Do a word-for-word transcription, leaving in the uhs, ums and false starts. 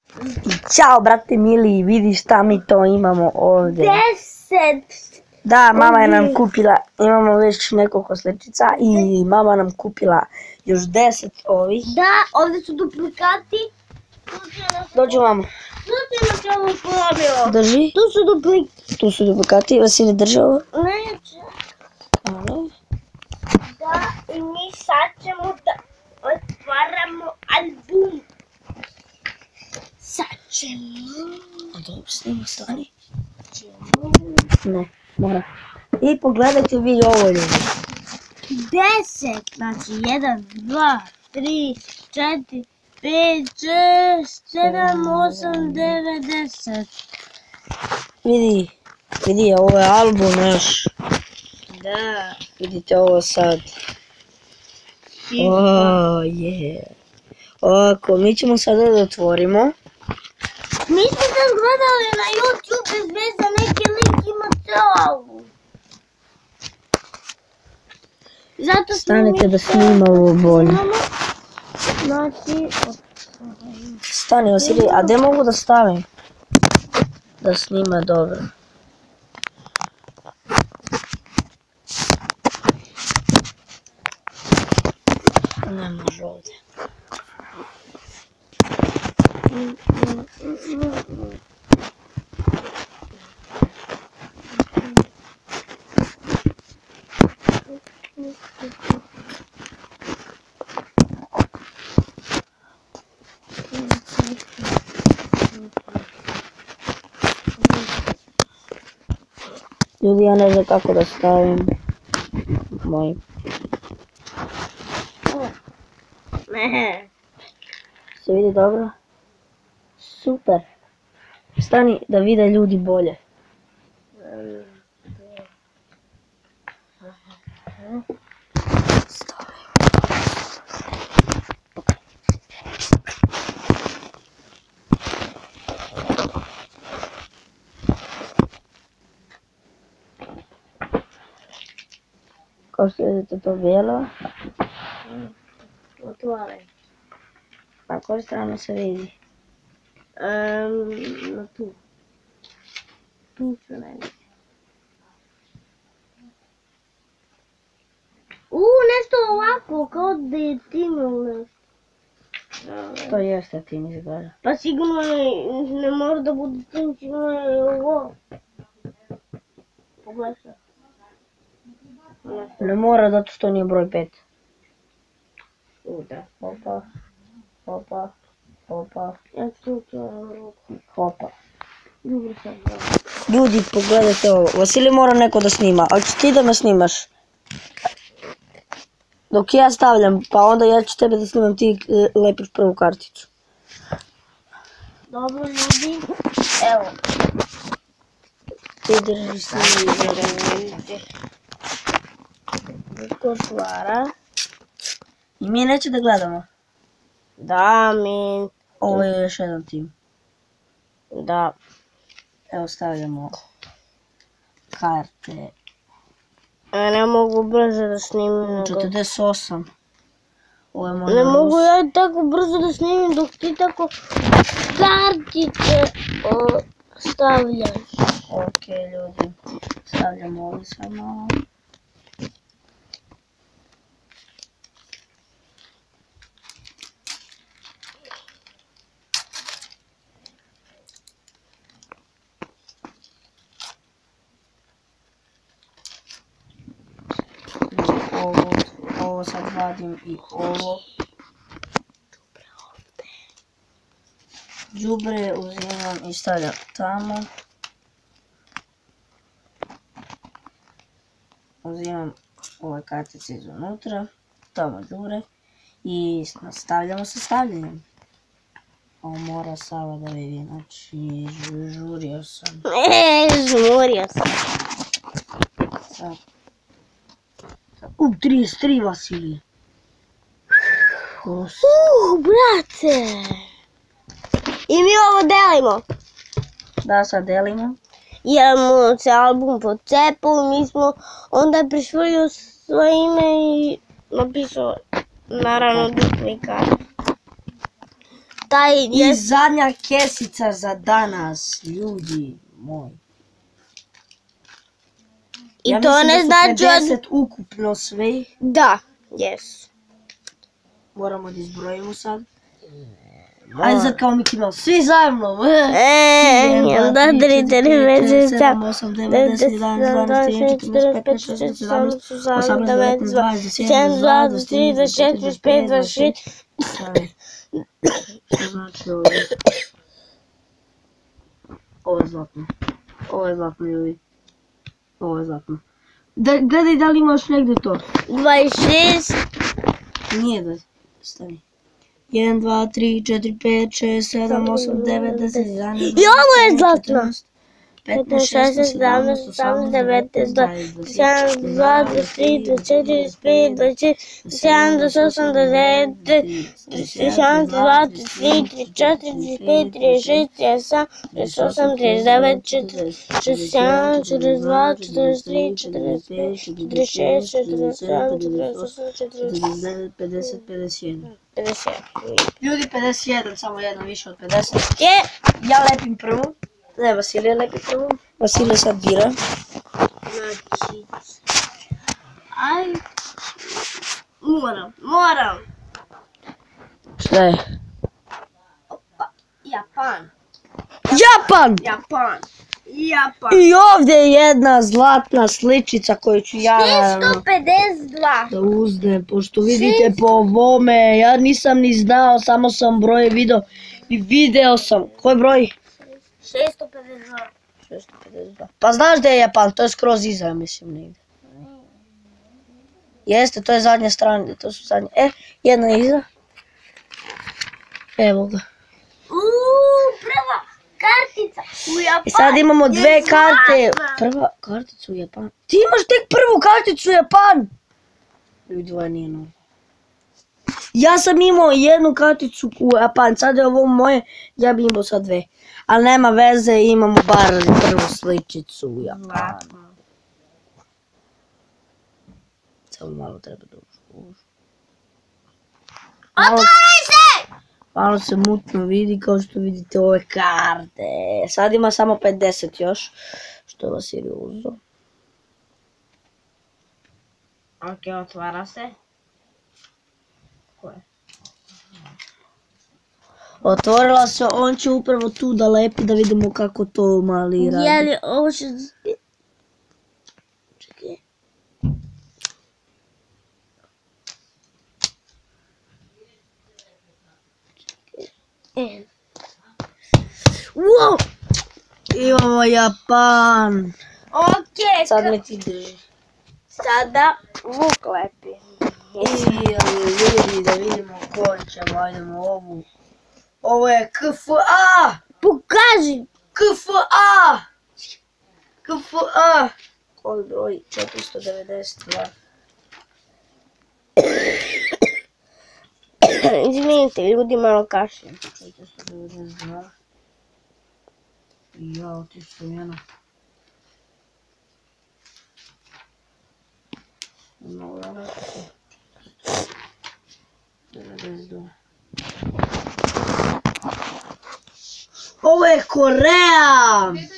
Ćao, brate mili, vidi šta mi to imamo ovdje. Deset! Da, mama je nam kupila, imamo već nekoliko sličica i mama nam kupila još deset ovih. Da, ovdje su duplikati. Dođu vam. Slučajno se ovo polomilo. Drži. Tu su duplikati. Tu su duplikati, Vasili drži ovo. Neće. Da, i mi sad ćemo da otvaramo album. Sad ćemo. Dobro, snima, stani. Ne, mora. I pogledajte vi ovo, ljudi. Deset, znači jedan, dva, tri, četiri, pet, šest, sedam, osam, devet, deset. Vidi, vidi, ovo je album naš. Da. Vidite ovo sad. O, je. Ovako, mi ćemo sada da otvorimo. Mi smo sad gledali na YouTube bez veze, neki lik ima ceo album. Zato Stanite da snima ovo bolje. Znači... Stani, Vasili, a gdje mogu da stavim? Da snima dobro. Ne može ovdje. Ljudi, ja ne znam kako da stavim moj. Ne. Se vidi dobro? Super. Stani da vide ljudi bolje. Kao što vidite to bijelo. Otvaraj. Na koju stranu se vidi? Um, na tu. Tu se ne vidi. Uuu, nešto ovako, kao da je tim ili nešto. To jeste tim izgleda. Pa sigurno ne, ne mora da bude tim, sigurno je ovo. Pogledaj se. Ne mora zato što nije broj pet. U, da. Opa, opa, opa, Ja ću to ruku. opa. Dobro sam. Ljudi, pogledajte ovo. Vasili mora neko da snima. Hoćeš ti da me snimaš? Dok ja stavljam, pa onda ja ću tebe da snimam, ti e, lepiš prvu karticu. Dobro ljudi, evo. Ti držiš snimi. Ko stvara? I mi neće da gledamo. Da, mi... Ovo je još jedan tim. Da. Evo stavljamo karte. Ja ne mogu brzo da snimim. nego- četrdeset osam. Ovo je možda Ne mogu Rus. ja tako brzo da snimim dok ti tako kartice o, stavljaš. Ok, ljudi. Stavljamo ovo samo. Ovo, ovo sad vadim i ovo. Đubre uzimam i stavljam tamo. Uzimam ove kartice iz unutra, tamo đubre i nastavljamo sa stavljanjem. Ovo mora Sava da vidi, znači žu- žurio sam. E, žmurio sam. Sad. U, trideset tri Vasili. Os- Uh, brate. I mi ovo delimo. Da, sad delimo. Jer mu se album pocepao, mi smo onda prišvrljio svoje ime i napisao naravno duplikat. taj I je... zadnja kesica za danas, ljudi moji. I Ja to mislim ne da su znači od... pedeset ukupno sve. Da, jes. Moramo da izbrojimo sad. Ajde sad kao Mickey Mouse, svi zajedno. Eee, jedan, onda tri, četiri, pet, šest, sedam, osam, devet, deset, jedanaest, dvanaest, trinaest, četrnaest, petnaest, šesnaest, sedamnaest, osamnaest, devetnaest, dvadeset, dvadeset jedan, dvadeset tri, dvadeset četiri, dvadeset pet, dvadeset šest. Što znači ovo? Ovo je zlatno. Ovo je zlatno, ljudi. Ovo je zlatno. Da, gledaj da li imaš negdje to. dvadeset šest. Nije da stani. jedan, dva, tri, četiri, pet, šest, sedam, osam, devet, deset, jedanaest, I ovo je zlatno. petnaest, šesnaest, sedamnaest, osamnaest, devetnaest, dvadeset, dvadeset jedan, dvadeset tri, dvadeset četiri, dvadeset pet, dvadeset šest, dvadeset sedam, dvadeset osam, dvadeset devet, dvadeset sedam, dvadeset tri, dvadeset četiri, dvadeset pet, trideset šest, trideset sedam, trideset osam, trideset devet, četrdeset sedam, četrdeset dva, četrdeset tri, četrdeset pet, četrdeset šest, četrdeset sedam, četrdeset osam, četrdeset devet, pedeset, pedeset jedan. pedeset jedan. Ljudi, pedeset jedan, samo jedno više od pedeset. Je. Ja lepim prvu. Ne, Vasilija lepi prvu. Vasilija sad bira. Znači... Aj... Moram, moram. Šta je? Opa, Japan. Japan! Japan. Japan. I ovdje je jedna zlatna sličica koju ću ja naravno šesto pedeset dva. da uznem, pošto vidite po ovome, ja nisam ni znao, samo sam broj video i video sam. Koji broj? šesto pedeset dva. šesto pedeset dva. Pa znaš da je Japan, to je skroz iza, mislim, negdje. Jeste, to je zadnja strana, to su zadnje. E, jedna iza. Evo ga. Uuu, prva kartica u Japanu. I sad imamo dve je karte. zlatna. Prva kartica u Japan. Ti imaš tek prvu karticu u Japan. Ljudi, ovo nije normalno. Ja sam imao jednu karticu u Japan, sad je ovo moje, ja bi imao sad dve. Ali nema veze, imamo bar prvu sličicu u Japanu. Samo malo treba da uđu. Malo, Otvori se! malo se mutno vidi, kao što vidite ove karte. Sad ima samo pedeset još, što je Vasilij uzeo. Ok, otvara se. Ko je? Otvorila se, on će upravo tu da lepi da vidimo kako to mali radi. Je li ovo će... Čekaj. E. Wow! Imamo Japan. Ok, Sad me ti drži. sada Vuk lepi. I ljudi da vidimo koju ćemo, ajdemo ovu. Ovo je K F A! Pokaži! K F A! K F A! Koji broj? četiristo devedeset dva. Izvinite, ljudi malo kašljem. četiristo devedeset dva. Ja, otišao jedna. Mnogo rasti. devedeset dva. Ovo je Koreja!